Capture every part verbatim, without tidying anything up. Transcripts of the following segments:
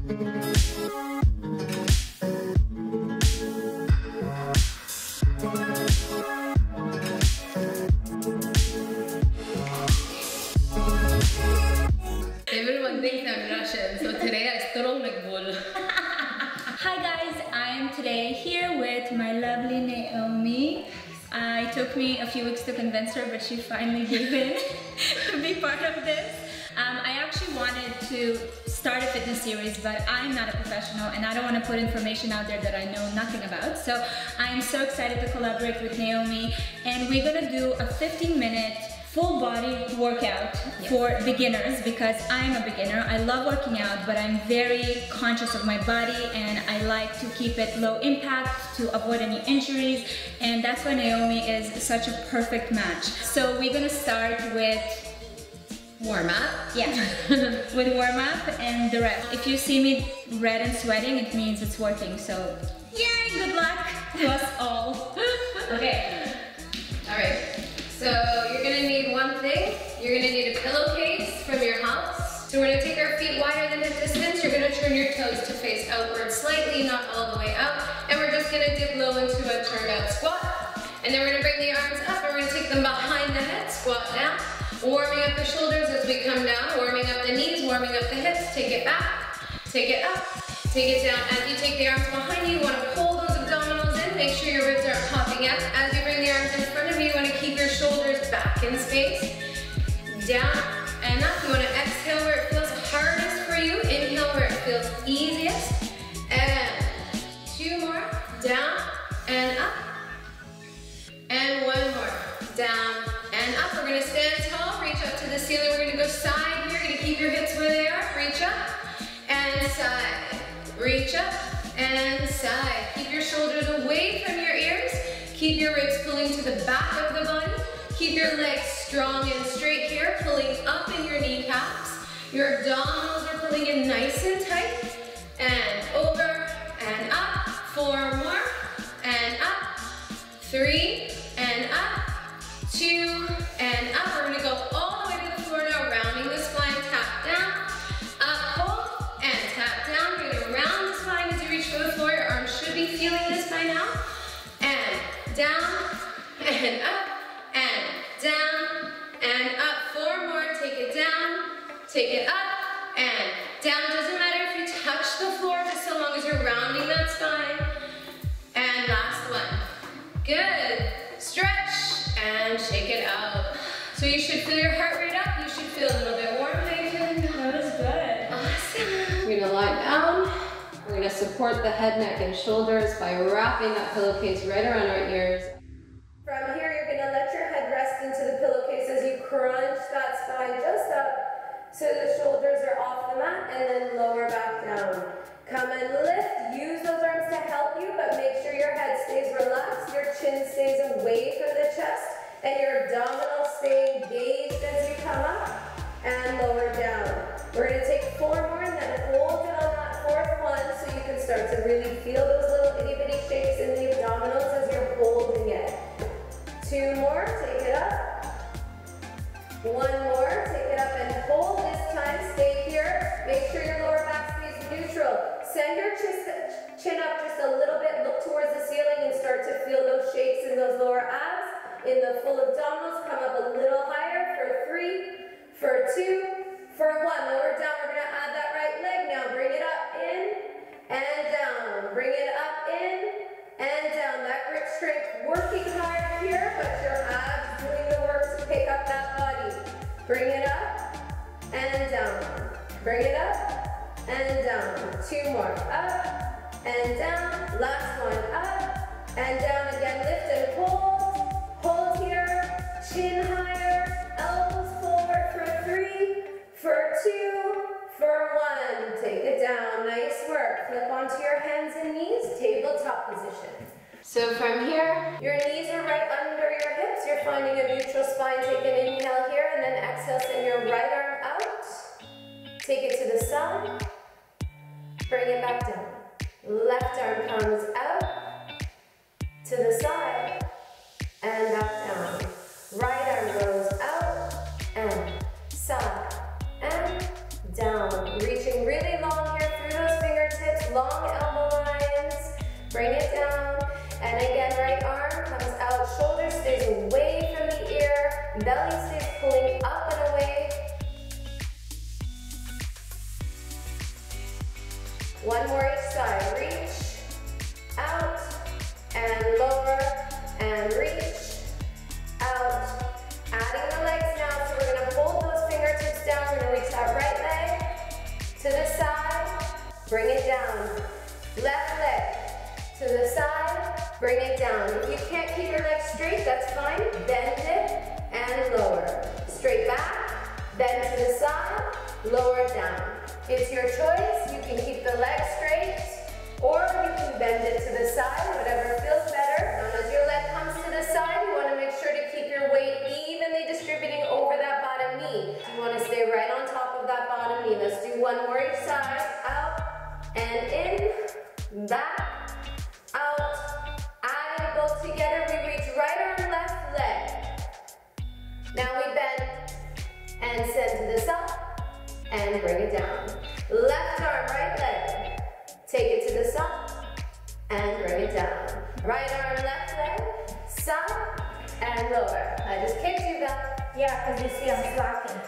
Everyone thinks I'm Russian, so today I strong like bull. Hi guys, I'm today here with my lovely Naomi. Uh, it took me a few weeks to convince her, but she finally gave in to be part of this. Um, I actually wanted to start a fitness series, but I'm not a professional and I don't want to put information out there that I know nothing about. So I'm so excited to collaborate with Naomi, and we're gonna do a fifteen minute full body workout yes. for beginners, because I'm a beginner. I love working out, but I'm very conscious of my body and I like to keep it low impact to avoid any injuries, and that's why Naomi is such a perfect match. So we're gonna start with warm up. Yeah, with warm up and the rest. If you see me red and sweating, it means it's working. So yay, good luck to us all. Okay, all right. So you're gonna need one thing. You're gonna need a pillowcase from your house. So we're gonna take our feet wider than hip distance. You're gonna turn your toes to face outward slightly, not all the way out. And we're just gonna dip low into a turned out squat. And then we're gonna bring the arms up and we're gonna take them behind the head, squat down. Warming up the shoulders as we come down, warming up the knees, warming up the hips. Take it back, take it up, take it down. As you take the arms behind you, you wanna pull those abdominals in. Make sure your ribs aren't popping out. As you bring the arms in front of you, you wanna keep your shoulders back in space. Down and up. You wanna exhale where it feels hardest for you. Inhale where it feels easiest. And two more. Down and up. And one more. Down and up. We're gonna stand tall, reach up to the ceiling. We're gonna go side here. You're gonna keep your hips where they are. Reach up and side. Reach up and side. Keep your shoulders away from your ears. Keep your ribs pulling to the back of the body. Keep your legs strong and straight here, pulling up in your kneecaps. Your abdominals are pulling in nice and tight. And over and up. Four more. And up. Three and up. Two and up. We're gonna go all the way to the floor now, rounding the spine, tap down, up, hold, and tap down. You're gonna round the spine as you reach for the floor. Your arms should be feeling this by now. And down, and up, and down, and up. Four more, take it down, take it up, and down. Doesn't matter if you touch the floor, just so long as you're rounding that spine. And last one. Good. Stretch and shake it out. So you should feel your heart rate up. You should feel a little bit warm. How you feeling? That was good. Awesome. We're gonna lie down. We're gonna support the head, neck, and shoulders by wrapping that pillowcase right around our ears. From here, you're gonna let your head rest into the pillowcase as you crunch that spine just up so the shoulders are off the mat, and then lower back down. Come and lift. Use those arms to help you, but make sure your head stays relaxed, your chin stays away from the chest, and your abdominals stay engaged as you come up and lower down. We're gonna take four more and then hold it on that fourth one so you can start to really feel those little itty bitty shakes in the abdominals as you're holding it. Two more, take it up. One more, take it up and hold. This time, stay here. Make sure your lower back stays neutral. Send your chin up just a little bit, look towards the ceiling and start to feel those shakes in those lower abs. In the full abdominals, come up a little higher for three, for two, for one. Lower down, we're gonna add that right leg now. Bring it up, in, and down. Bring it up, in, and down. That grip strength working hard here, but your abs doing the work to pick up that body. Bring it up, and down. Bring it up, and down. Two more. Up and down. Last one. Up and down again. Lift and hold. Hold here. Chin higher. Elbows forward for three, for two, for one. Take it down. Nice work. Flip onto your hands and knees. Tabletop position. So from here, your knees are right under your hips. You're finding a neutral spine. Take an inhale here and then exhale. Send your right arm out. Take it to the side. Bring it back down. Left arm comes out to the side and back down. Right arm goes out and side and down. Reaching really long here through those belly stays pulling up and away. One more each side, reach, out, and lower, and reach, out. Adding the legs now, so we're gonna hold those fingertips down. We're gonna reach that right leg to the side, bring it down. Left leg to the side, bring it down. If you can't keep your legs straight, that's fine. Bend it and lower. Straight back, bend to the side, lower down. It's your choice. You can keep the legs straight, or you can bend it to the side, whatever feels better. Now as your leg comes to the side, you want to make sure to keep your weight evenly distributing over that bottom knee. You want to stay right on top of that bottom knee. Let's do one more each side. Out and in, back, out. Adding both together, we reach right arm, left leg. Now we bend and send to the side and bring it down. Left arm, right leg. Take it to the side and bring it down. Right arm, left leg, side and lower. I just kicked you back. Yeah, because you see I'm slacking.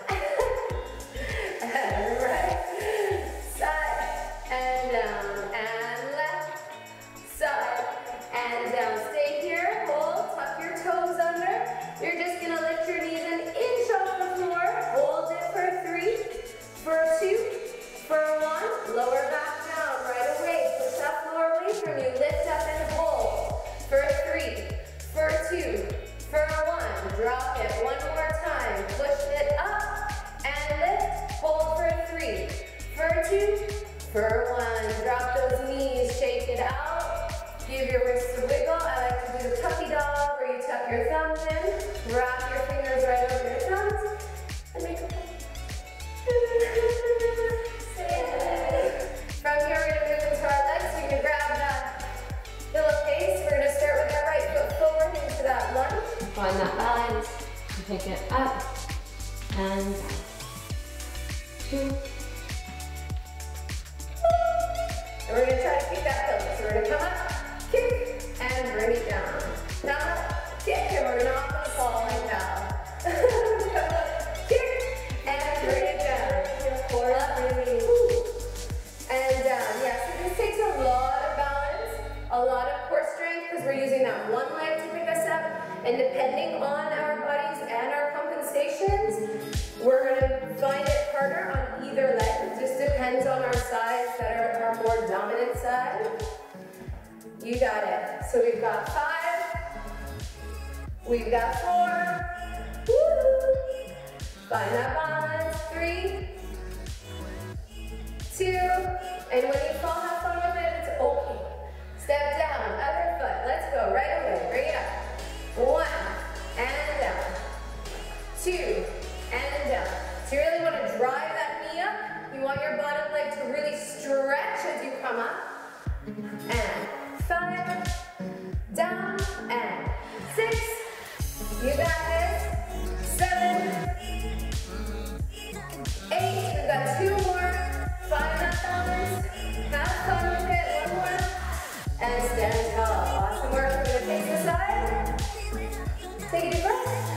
Right. Side and down and left. Side and down. Stay here. Hold. Tuck your toes under. You're just going to lift your knees an inch off the floor. Hold it for three, for two, for one. Lower back down right away. Push that floor away from you. Lift up and hold. For three, for two, for one. Drop it one more time. Push it up and lift. Hold for three, for two, for one. Drop those knees. Shake it out. Give your wrists a wiggle. I like to do the tucky dog where you tuck your thumbs in. Wrap your fingers right over your thumbs. And make a From here, we're going to move into our legs. So you can grab that pillowcase. We're going to start with our right foot forward into that lunge. Find that balance. And pick it up and down. Two. And we're going to try to keep that pillow. So we're going to come up, kick, and bring it down. Come up, kick, and we're not going to fall like that. Come up, kick, and bring it down. Core up, woo. And down. Yeah, so this takes a lot of balance, a lot of core strength, because we're using that one leg to pick us up. And depending on our bodies and our compensations, we're going to find it harder on either leg. It just depends on our sides that are our more dominant side. You got it. So we've got five. We've got four. Woo. Find that balance. Three. Two. And when you fall, have fun with it. It's okay. Step down. Other foot. Let's go. Right away. Bring it up. One. And down. Two. And down. So you really want to drive that knee up. You want your bottom leg to really stretch as you come up. And five, down, and six. You got this. Seven, eight. We've got two more. Find that balance. Have fun with it. One more. And stand tall. Awesome work. We're going to face the side. Take a deep breath.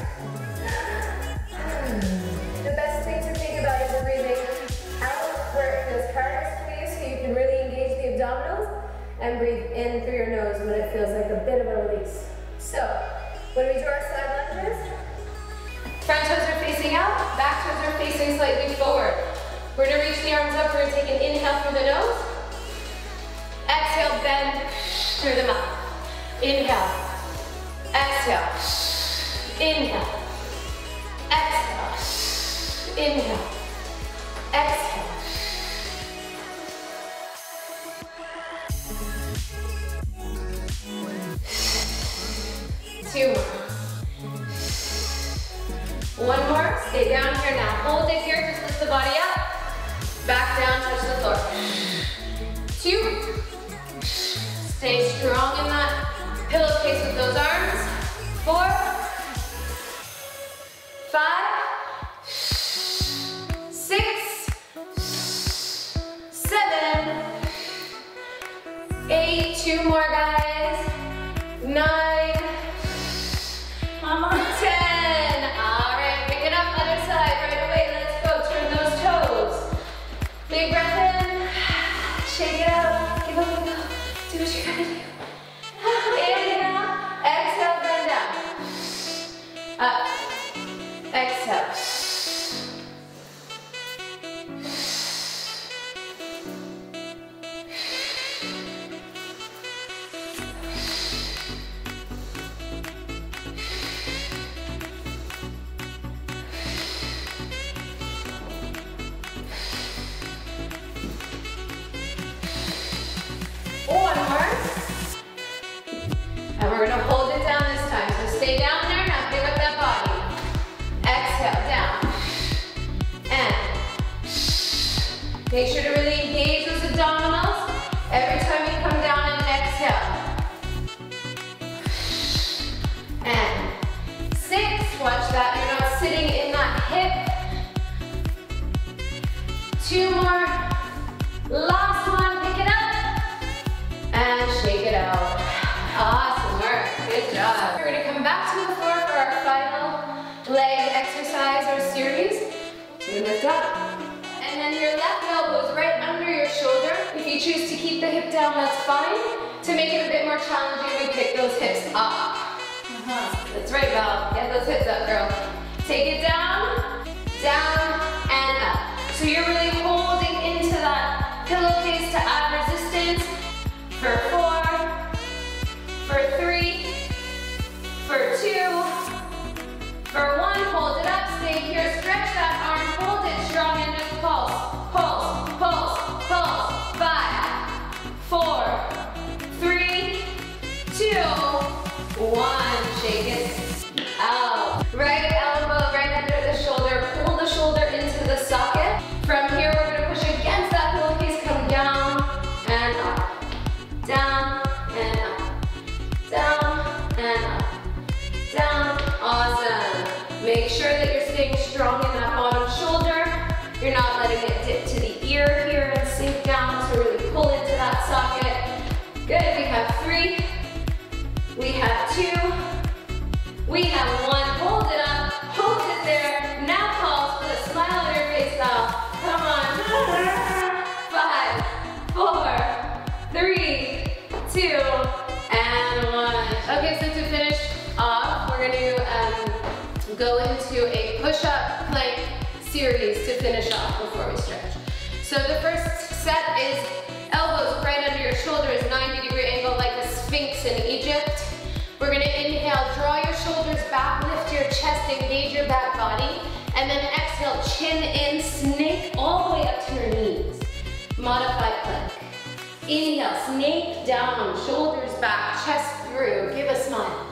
The best thing to think about is breathing out where it feels hardest for you, so you can really engage the abdominals, and breathe in through your nose when it feels like a bit of a release. So, when we do our side lunges, front toes are facing out, back toes are facing slightly forward. We're going to reach the arms up. We're going to take an inhale through the nose. Exhale, bend through the mouth. Inhale. Exhale. Inhale. Exhale. Inhale. Exhale. Two more. One more. Stay down here now. Hold it here. Just lift the body up. Back down. Touch the floor. Two. Stay strong in that pillowcase with those arms. Four. Five. Six. Seven. Eight. Two more, guys. Nine. Mama. Ten. Make sure to really engage those abdominals every time you come down and exhale. And six, watch that, you're not sitting in that hip. Two more, last one, pick it up, and shake it out. Awesome work, good job. We're gonna come back to the floor for our final leg exercise or series. So lift up, and then your left elbow is right under your shoulder. If you choose to keep the hip down, that's fine. To make it a bit more challenging, we pick those hips up. Uh-huh. That's right, Val. Get those hips up, girl. Take it down, down, and up. So you're really holding into that pillowcase to add resistance for four, for three, for two, for one. Hold it up, stay here, stretch that arm, hold it strong and just pulse, pulse, pulse, pulse. Five, four, three, two, one. Shake it out. Right elbow right under the shoulder. Pull the shoulder into the socket. From here, we're going to push against that pillowcase. Come down and up. Down and up. Down and up. Down. Awesome. Make sure that you're staying strong in that bottom shoulder. You're not letting it dip to the ear here and sink down. So really pull into that socket. Good. We have three. We have two. We have one. Hold it up. Hold it there. Now pulse with a smile on your face now. Come on. Five, four, three, two, and one. Okay, so to finish off, we're going to um, go into a push-up plank series to finish off before we stretch. So the first set is elbows right under your shoulders, ninety degree angle like a sphinx in Egypt. We're going to inhale, draw your shoulders back, lift your chest, engage your back body, and then exhale, chin in, snake all the way up to your knees. Modified plank. Inhale, snake down, shoulders back, chest through, give a smile.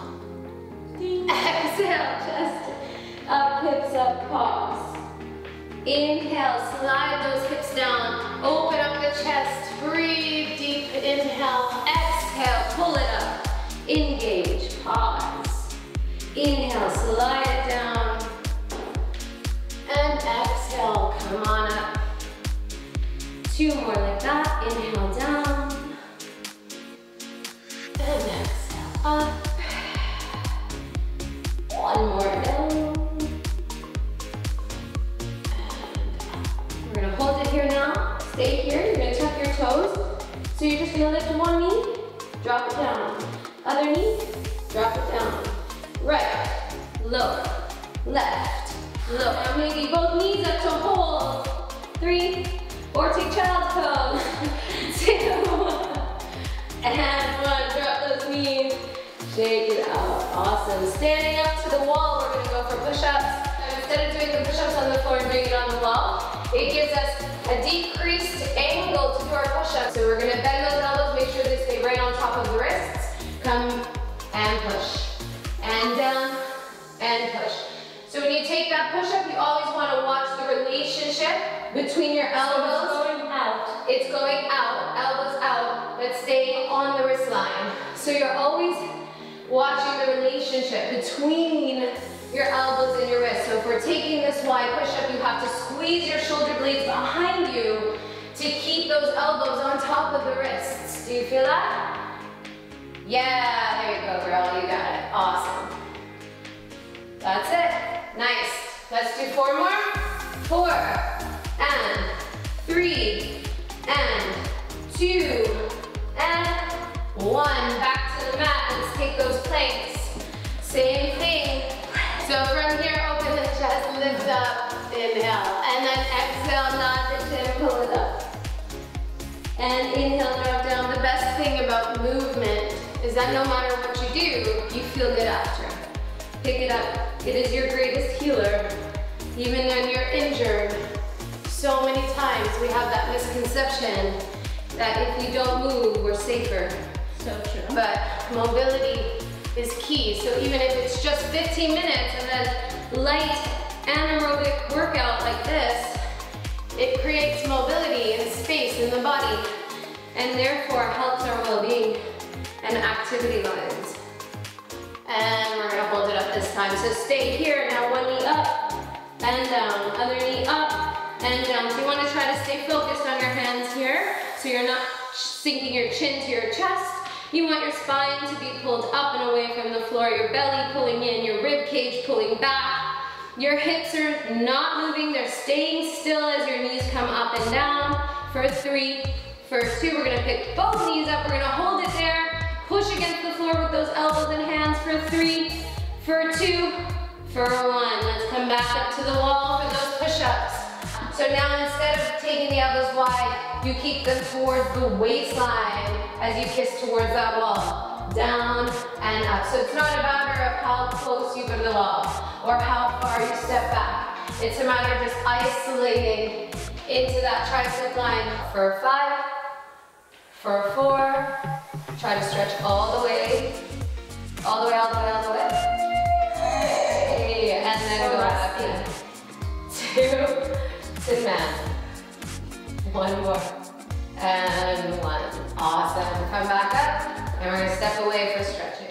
Exhale, chest up, hips up, pause. Inhale, slide those hips down, open up the chest, breathe deep, inhale, exhale, pull it up, engage, pause. Inhale, slide it down, and exhale, come on up. Two more like that, inhale down, and exhale up. One more down. We're gonna hold it here now. Stay here, you're gonna tuck your toes. So you're just gonna lift one knee, drop it down. Other knee, drop it down. Right, lower, left, lower. Now maybe both knees up to hold. Three, or take child's pose. Two, and one, drop those knees. Shake it out, awesome. Standing up to the wall, we're gonna go for push-ups. Instead of doing the push-ups on the floor and doing it on the wall, it gives us a decreased angle to do our push-ups. So we're gonna bend those elbows, make sure they stay right on top of the wrists. Come and push, and down, and push. So when you take that push-up, you always wanna watch the relationship between your elbows. So it's going out. It's going out, elbows out, but staying on the wrist line. So you're always watching the relationship between your elbows and your wrists. So if we're taking this wide push-up, you have to squeeze your shoulder blades behind you to keep those elbows on top of the wrists. Do you feel that? Yeah, there you go, girl, you got it. Awesome. That's it. Nice. Let's do four more. Four, and three, and two, and one. Back to the mat. Let's take those planks. Same thing. So from here, open the chest, lift up, inhale, and then exhale, nod the chin, pull it up. And inhale, drop down. The best thing about movement is that no matter what you do, you feel good after. Pick it up. It is your greatest healer. Even when you're injured, so many times we have that misconception that if we don't move, we're safer. So true. But mobility is key. So even if it's just fifteen minutes and then light anaerobic workout like this, It creates mobility and space in the body, and therefore helps our well-being and activity lines. And we're gonna hold it up this time. So stay here. Now one knee up and down, other knee up and down. So you wanna try to stay focused on your hands here, so you're not sinking your chin to your chest. You want your spine to be pulled up and away from the floor, your belly pulling in, your rib cage pulling back. Your hips are not moving, they're staying still as your knees come up and down. For three, for two, we're gonna pick both knees up, we're gonna hold it there, push against the floor with those elbows and hands for three, for two, for one. Let's come back up to the wall for those push-ups. So now instead of taking the elbows wide, you keep them towards the waistline as you kiss towards that wall. Down and up. So it's not a matter of how close you go to the wall or how far you step back. It's a matter of just isolating into that tricep line. For five, for four, try to stretch all the way, all the way, all the way, all the way. Hey, and then go up again. Two, sit down. One more, and one. Awesome, come back up. And we're gonna step away for stretching.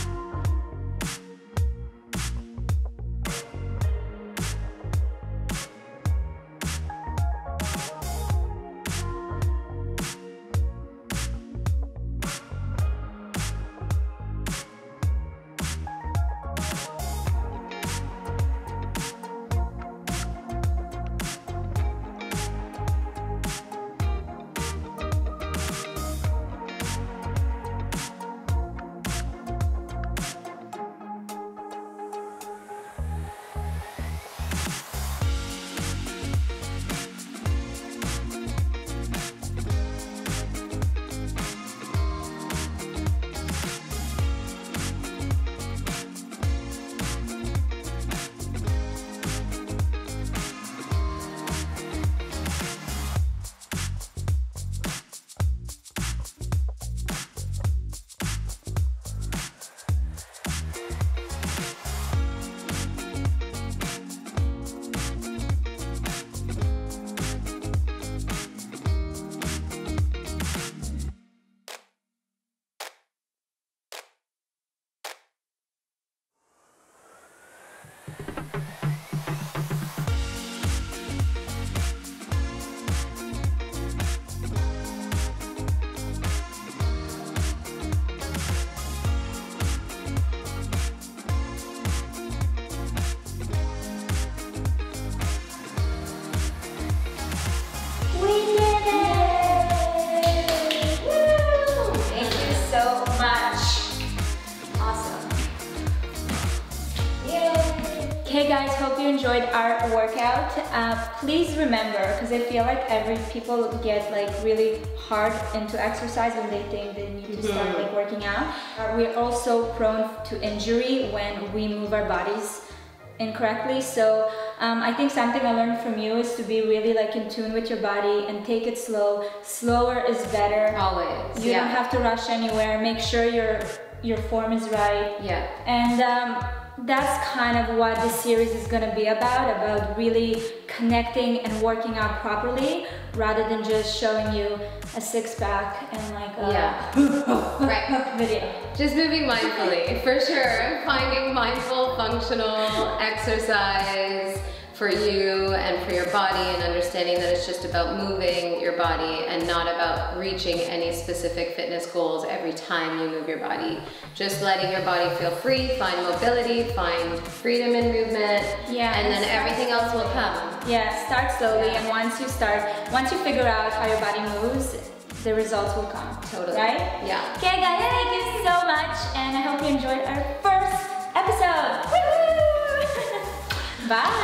Hey guys, hope you enjoyed our workout. Uh, please remember, because I feel like every people get like really hard into exercise when they think they need to start like working out. Uh, we're also prone to injury when we move our bodies incorrectly. So um, I think something I learned from you is to be really like in tune with your body and take it slow. Slower is better. Always. You yeah. don't have to rush anywhere. Make sure your your form is right. Yeah. And um, that's kind of what this series is going to be about, about really connecting and working out properly rather than just showing you a six-pack and like a yeah. right. video. Just moving mindfully, for sure. Finding mindful, functional exercise for you and for your body, and understanding that it's just about moving your body and not about reaching any specific fitness goals every time you move your body. Just letting your body feel free, find mobility, find freedom in movement, yeah, and, and then everything else will come. Yeah, start slowly, yeah. and once you start, once you figure out how your body moves, the results will come. Totally. Right? Yeah. Okay guys, thank you so much, and I hope you enjoyed our first episode. Woo! Bye!